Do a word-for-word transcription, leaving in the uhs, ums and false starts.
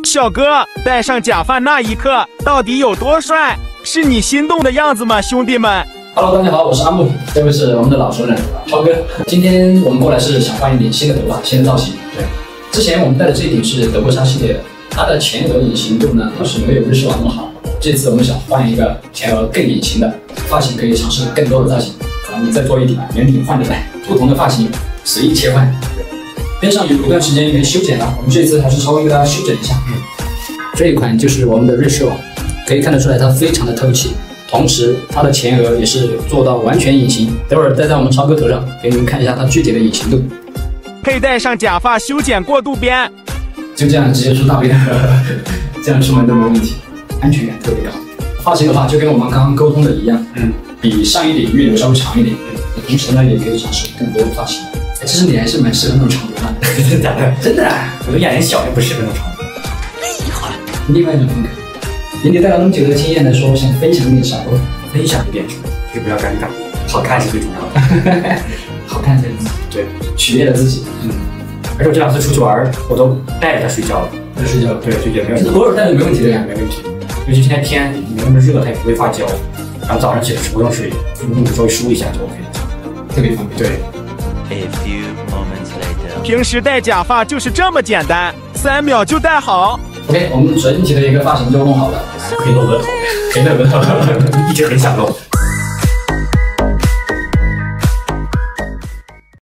小哥，戴上假发那一刻到底有多帅？是你心动的样子吗，兄弟们 ？Hello， 大家好，我是阿木，这位是我们的老熟人超哥。今天我们过来是想换一点新的头发，新的造型。对，之前我们戴的这一顶是德国鲨系列的，它的前额隐形度呢倒是没有日式瓦那么好。这次我们想换一个前额更隐形的发型，可以尝试更多的造型。咱们再做一顶圆顶换着戴，不同的发型随意切换。边上有一段时间没修剪了，我们这次还是稍微给大家修整一下。嗯，这一款就是我们的瑞秀，可以看得出来它非常的透气，同时它的前额也是做到完全隐形。等会儿戴在我们超哥头上，给你们看一下它具体的隐形度。 佩戴上假发修剪过渡边， 就这样直接出大边，这样出门都没问题，安全感特别好。发型的话就跟我们刚刚沟通的一样，嗯，比上一顶预留稍微长一点，同时呢也可以尝试更多的发型。哎，其实你还是蛮适合那种长头发的， 真的真的，我的眼睛小，就不适合那种长头发。 厉害，另外一种风格。以你戴了那么久的经验来说，我想分享一点啥？ 分享一点什么？就不要尴尬，好看是最重要的。 好看才是自己， 对， 取悦了自己。 嗯，而且我这两次出去玩，我都带着它睡觉了， 带睡觉， 对，就也没有。 偶尔带着没问题的呀， 没问题。尤其今天天没那么热，它也不会发焦。然后早上起来是不用睡，用稍微梳一下就 OK 了， 特别方便。 对。 A few moments later. 平时戴假发就是这么简单，三秒就戴好。 OK， 我们整体的一个发型就弄好了， 可以露个头， 可以露个头， 一直很想露。